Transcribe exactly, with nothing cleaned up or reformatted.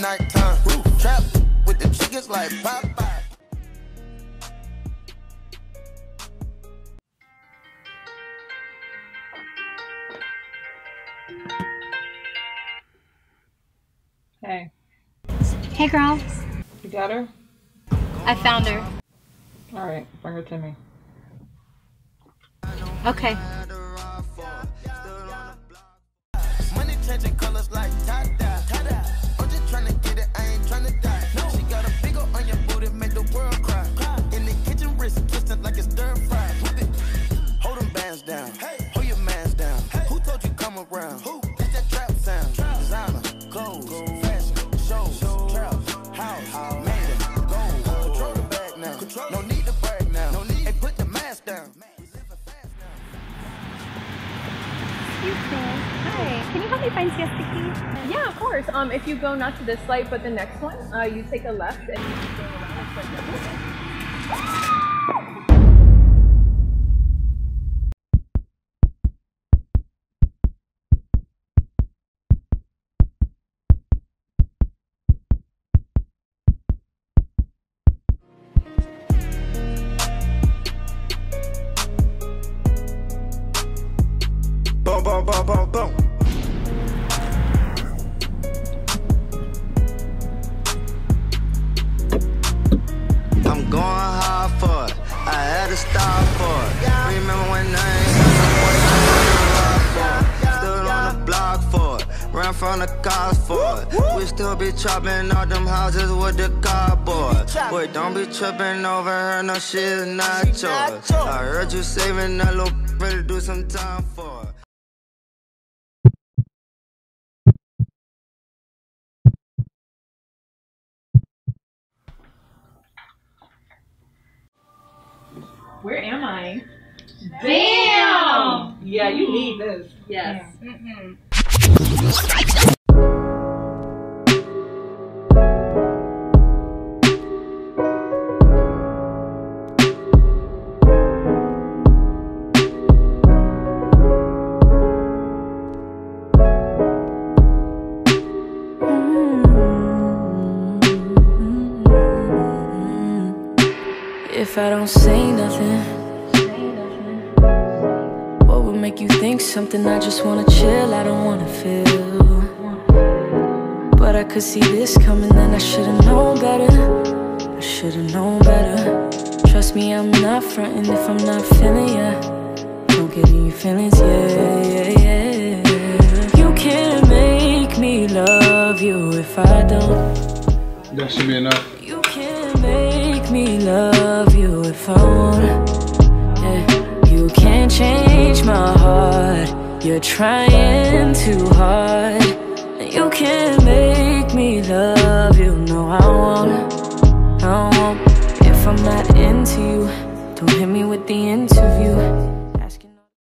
nighttime. Trap with the chickens like Popeye. Hey. Hey, girl. You got her? I found her. Alright, bring her to me. Okay. Money changing colors like tada, tada. I'm just trying to get it, I ain't trying to die. No. She got a big ol' on your booty, make the world cry. cry. In the kitchen, wrist kissing like it's stir fry. Whip it. Hold them bands down. Hey. Hold your mans down. Hey. Who told you come around? Who? It's that trap sound. Trap. Designer, clothes, gold. Fashion, shows, show. Trap, house, house. Made it, gold. Uh, control the bag now. Control. No need to brag now. No need. Hey, put the mask down. Excuse me. Hi. Can you help me find Siesta Key? Yeah, of course. Um, if you go not to this light, but the next one, uh, you take a left and you can go around. It's like that. Boom, boom, boom, boom, boom. I'm going hard for it. I had to stop for it. Remember when I ain't stood on the block for it. Ran from the cops for it. We still be chopping all them houses with the cardboard. Boy, don't be tripping over her, no shit is not yours. I heard you saving that little ready to do some time for it. Where am I? Damn! Yeah, you need this. Yes. Mm-mm. If I don't say nothing, what would make you think something? I just wanna chill, I don't wanna feel. But I could see this coming, then I should've known better. I should've known better. Trust me, I'm not frontin' if I'm not feeling ya. Don't get in your feelings, yeah, yeah, yeah. You can't make me love you if I don't. That should be enough. You can't make me love you if I want. Yeah. You can't change my heart. You're trying too hard. You can't make me love you. No, I won't. I won't. If I'm not into you, don't hit me with the interview.